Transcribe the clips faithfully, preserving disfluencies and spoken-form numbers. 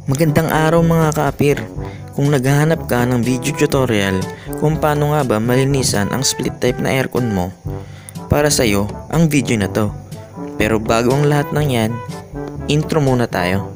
Magandang araw mga kaapir. Kung naghahanap ka ng video tutorial kung paano nga ba malinisan ang split type na aircon mo, para sa'yo ang video na to. Pero bago ang lahat ng yan, intro muna tayo.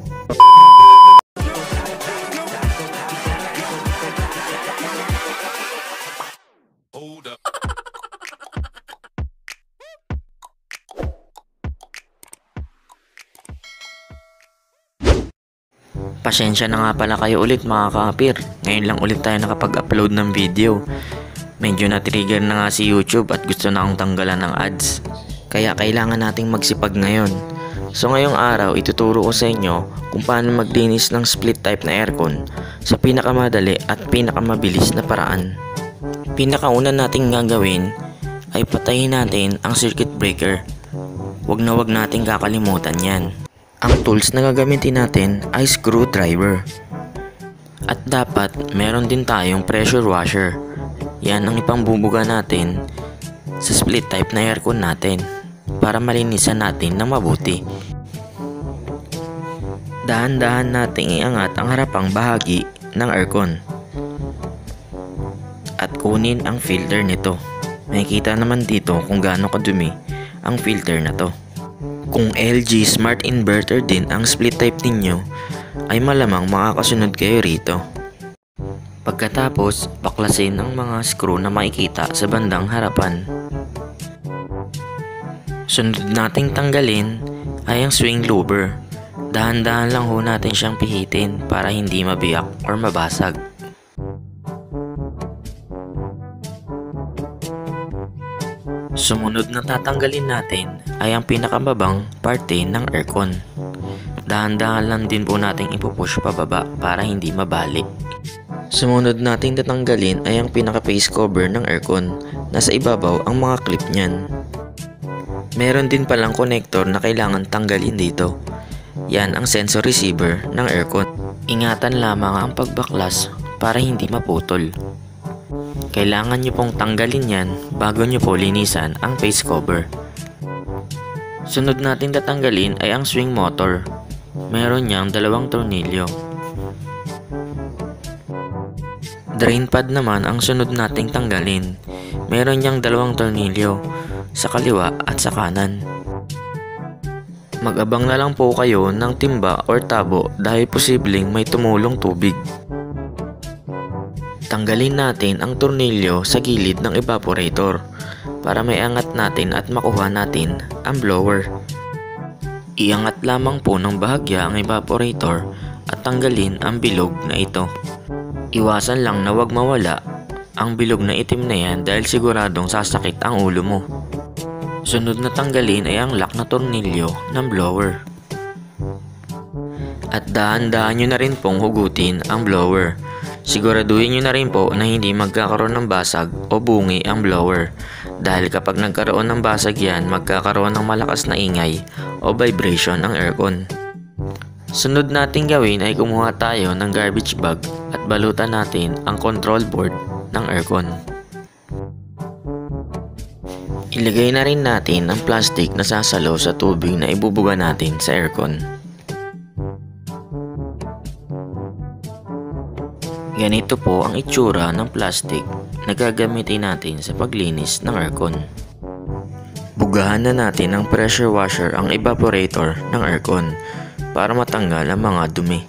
Pasensya na nga pala kayo ulit mga kaapir. Ngayon lang ulit tayo nakapag-upload ng video. Medyo na-trigger na nga si YouTube at gusto na akong tanggalan ng ads. Kaya kailangan nating magsipag ngayon. So ngayong araw ituturo ko sa inyo kung paano maglinis ng split type na aircon sa pinakamadali at pinakamabilis na paraan. Pinakauna nating gagawin ay patayin natin ang circuit breaker. Huwag na huwag nating kakalimutan yan. Ang tools na gagamitin natin ay screwdriver. At dapat meron din tayong pressure washer. Yan ang ipangbubuga natin sa split type na aircon natin para malinisan natin ng mabuti. Dahan-dahan nating iangat ang harapang bahagi ng aircon at kunin ang filter nito. Makikita naman dito kung gaano kadumi ang filter na to. Kung L G Smart Inverter din ang split type ninyo, ay malamang makakasunod kayo rito. Pagkatapos, baklasin ang mga screw na makikita sa bandang harapan. Sunod nating tanggalin ay ang swing lubber. Dahan-dahan lang ho natin siyang pihitin para hindi mabiyak or mabasag. Sumunod na tatanggalin natin ay ang pinakamabang parte ng aircon. Dahan-dahan lang din po natin ipupush pababa para hindi mabali. Sumunod natin tatanggalin ay ang pinaka face cover ng aircon. Nasa ibabaw ang mga clip niyan. Meron din palang connector na kailangan tanggalin dito. Yan ang sensor receiver ng aircon. Ingatan lamang ang pagbaklas para hindi maputol. Kailangan nyo pong tanggalin yan bago nyo po linisan ang face cover. Sunod natin tatanggalin ay ang swing motor. Meron niyang dalawang tornilyo. Drain pad naman ang sunod nating tanggalin. Meron niyang dalawang tornilyo sa kaliwa at sa kanan. Mag-abang na lang po kayo ng timba or tabo dahil posibleng may tumulong tubig. Tanggalin natin ang tornilyo sa gilid ng evaporator para may angat natin at makuha natin ang blower. Iangat lamang po ng bahagya ang evaporator at tanggalin ang bilog na ito. Iwasan lang na wag mawala ang bilog na itim na yan dahil siguradong sasakit ang ulo mo. Sunod na tanggalin ay ang lock na tornilyo ng blower. At dahan-dahan nyo na rin pong hugutin ang blower. Siguraduhin nyo na rin po na hindi magkakaroon ng basag o bungi ang blower dahil kapag nagkaroon ng basag yan, magkakaroon ng malakas na ingay o vibration ang aircon. Sunod nating gawin ay kumuha tayo ng garbage bag at balutan natin ang control board ng aircon. Ilagay na rin natin ang plastic na sasalo sa tubig na ibubuga natin sa aircon. Ganito po ang itsura ng plastic na gagamitin natin sa paglinis ng aircon. Bugahan na natin ng pressure washer ang evaporator ng aircon para matanggal ang mga dumi.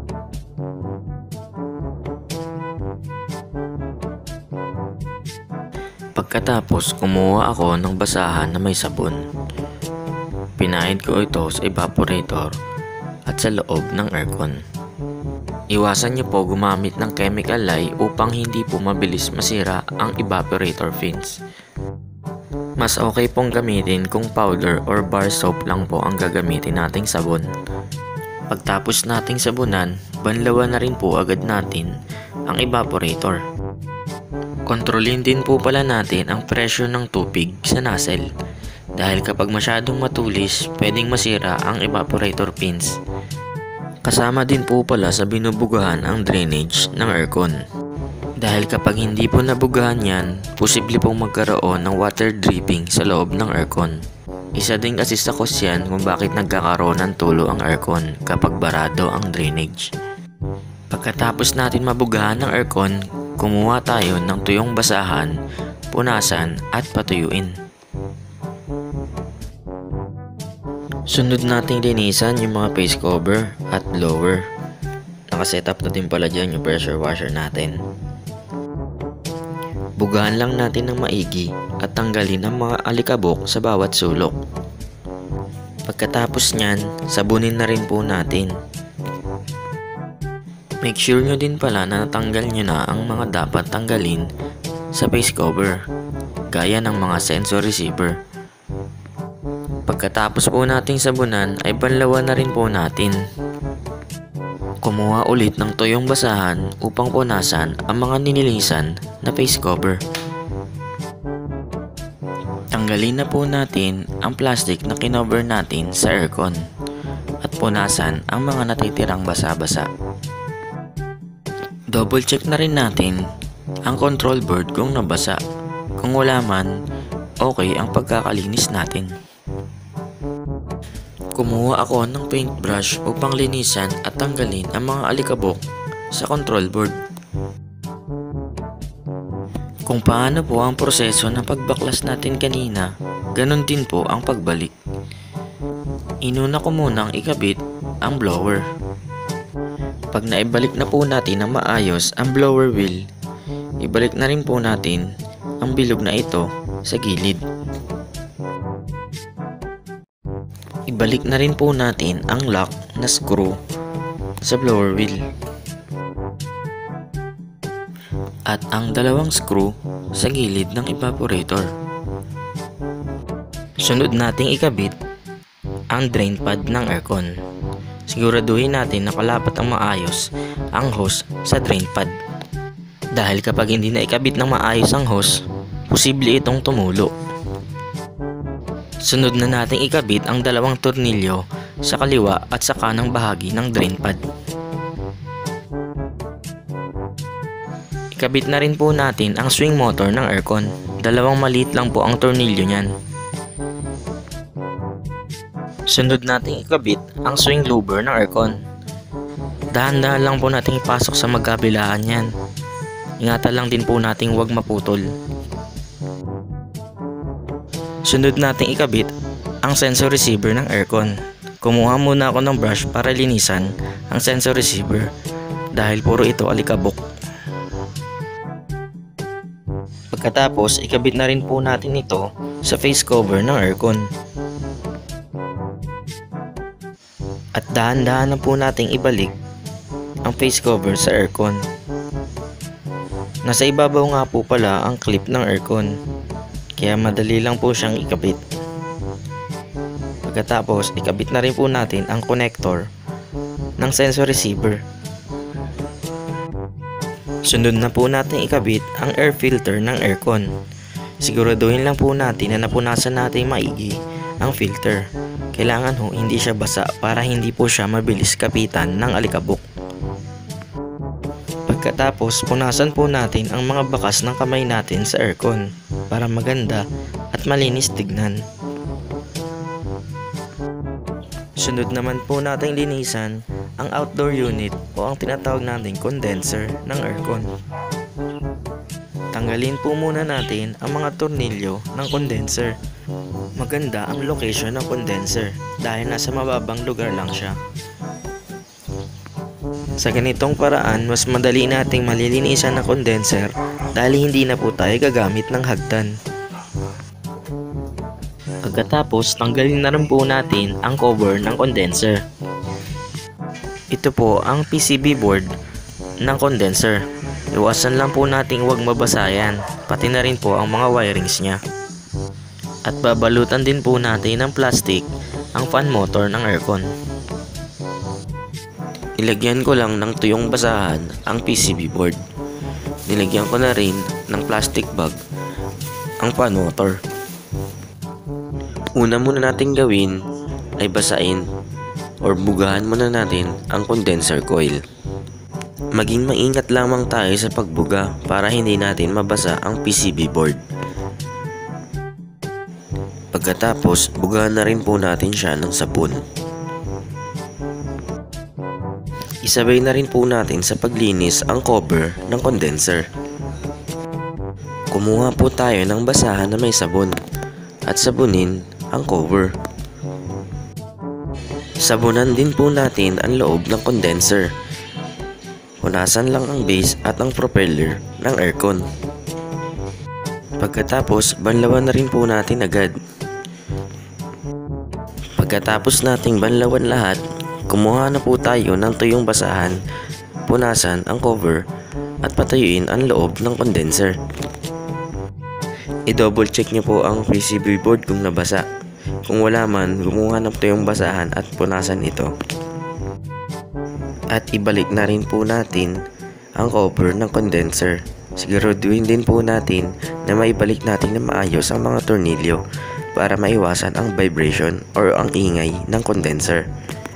Pagkatapos kumuha ako ng basahan na may sabon. Pinahid ko ito sa evaporator at sa loob ng aircon. Iwasan niyo po gumamit ng chemical lye upang hindi po mabilis masira ang evaporator fins. Mas okay pong gamitin kung powder or bar soap lang po ang gagamitin nating sabon. Pagtapos nating sabunan, banlawan na rin po agad natin ang evaporator. Kontrolin din po pala natin ang pressure ng tubig sa nozzle dahil kapag masyadong matulis, pwedeng masira ang evaporator pins. Kasama din po pala sa binubugahan ang drainage ng aircon. Dahil kapag hindi po nabugahan yan, posible pong magkaroon ng water dripping sa loob ng aircon. Isa din kasi sa cause yan kung bakit nagkakaroon ng tulo ang aircon kapag barado ang drainage. Pagkatapos natin mabugahan ng aircon, kumuha tayo ng tuyong basahan, punasan at patuyuin. Sunod nating linisan yung mga face cover at blower. Nakasetup na din pala dyan yung pressure washer natin. Bugahan lang natin ng maigi at tanggalin ang mga alikabok sa bawat sulok. Pagkatapos nyan, sabunin na rin po natin. Make sure nyo din pala na natanggal nyo na ang mga dapat tanggalin sa face cover, gaya ng mga sensor receiver. Pagkatapos po nating sabunan ay banlawan na rin po natin. Kumuha ulit ng tuyong basahan upang punasan ang mga ninilisan na face cover. Tanggalin na po natin ang plastic na kinover natin sa aircon at punasan ang mga natitirang basa-basa. Double check na rin natin ang control board kung nabasa. Kung wala man, okay ang pagkakalinis natin. Kumuha ako ng paintbrush upang linisan at tanggalin ang mga alikabok sa control board. Kung paano po ang proseso ng pagbaklas natin kanina, ganun din po ang pagbalik. Inuna ko munang ikabit ang blower. Pag naibalik na po natin ng maayos ang blower wheel, ibalik na rin po natin ang bilog na ito sa gilid. Ibalik na rin po natin ang lock na screw sa blower wheel at ang dalawang screw sa gilid ng evaporator. Sunod nating ikabit ang drain pad ng aircon. Siguraduhin natin na kalapat ang maayos ang hose sa drain pad. Dahil kapag hindi na ikabit ng maayos ang hose, posible itong tumulo. Sunod na nating ikabit ang dalawang tornilyo sa kaliwa at sa kanang bahagi ng drain pad. Ikabit na rin po natin ang swing motor ng aircon. Dalawang maliit lang po ang tornilyo niyan. Sunod nating ikabit ang swing louver ng aircon. Dahan-dahan lang po nating ipasok sa magkabilaan yan. Ingatan lang din po nating huwag maputol. Sunod nating ikabit ang sensor receiver ng aircon. Kumuha muna ako ng brush para linisan ang sensor receiver dahil puro ito alikabok. Pagkatapos, ikabit na rin po natin ito sa face cover ng aircon. At dahan-dahan na po nating ibalik ang face cover sa aircon. Nasa ibabaw nga po pala ang clip ng aircon, kaya madali lang po siyang ikabit. Pagkatapos, ikabit na rin po natin ang connector ng sensor receiver. Sunod na po natin ikabit ang air filter ng aircon. Siguraduhin lang po natin na napunasan natin maigi ang filter. Kailangan ho hindi siya basa para hindi po siya mabilis kapitan ng alikabok. Pagkatapos, punasan po natin ang mga bakas ng kamay natin sa aircon para maganda at malinis tignan. Sunod naman po nating linisan ang outdoor unit o ang tinatawag nating condenser ng aircon. Tanggalin po muna natin ang mga tornilyo ng condenser. Maganda ang location ng condenser dahil nasa mababang lugar lang siya. Sa ganitong paraan, mas madali nating malilinisan ng condenser dahil hindi na po tayo gagamit ng hagdan. Pagkatapos, tanggalin na rin po natin ang cover ng condenser. Ito po ang P C B board ng condenser. Iwasan lang po nating huwag mabasa yan, pati na rin po ang mga wirings niya. At babalutan din po natin ng plastic ang fan motor ng aircon. Ilagyan ko lang ng tuyong basahan ang P C B board. Nilagyan ko na rin ng plastic bag ang fan motor. Una muna natin gawin ay basain or bugahan muna natin ang condenser coil. Maging maingat lamang tayo sa pagbuga para hindi natin mabasa ang P C B board. Pagkatapos, bugahan na rin po natin siya ng sabon. Isabay na rin po natin sa paglinis ang cover ng condenser. Kumuha po tayo ng basahan na may sabon at sabunin ang cover. Sabunan din po natin ang loob ng condenser. Punasan lang ang base at ang propeller ng aircon. Pagkatapos, banlawan na rin po natin agad. Pagkatapos nating banlawan lahat, kumuha na po tayo ng tuyong basahan, punasan ang cover at patuyuin ang loob ng condenser. I-double check nyo po ang P C B board kung nabasa. Kung wala man, kumuha na po tuyong basahan at punasan ito. At ibalik na rin po natin ang cover ng condenser. Siguraduhin din po natin na maibalik natin na maayos ang mga tornilyo para maiwasan ang vibration or ang ingay ng condenser.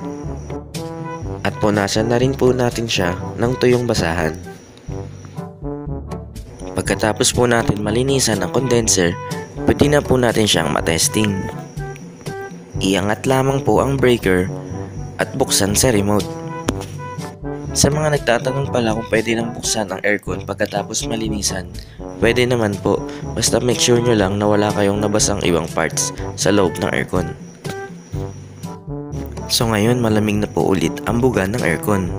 At punasan na rin po natin siya ng tuyong basahan. Pagkatapos po natin malinisan ang condenser, pwede na po natin siyang matesting. Iangat lamang po ang breaker at buksan sa remote. Sa mga nagtatanong pala kung pwede nang buksan ang aircon pagkatapos malinisan, pwede naman po, basta make sure nyo lang na wala kayong nabasang ibang parts sa loob ng aircon. So ngayon malamig na po ulit ang buga ng aircon.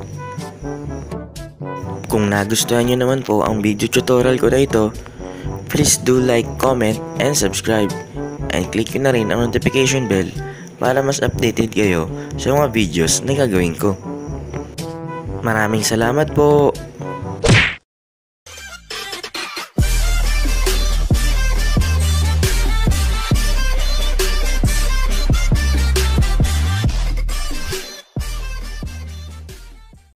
Kung nagustuhan nyo naman po ang video tutorial ko na ito, please do like, comment, and subscribe. And click nyo na rin ang notification bell para mas updated kayo sa mga videos na gagawin ko. Maraming salamat po!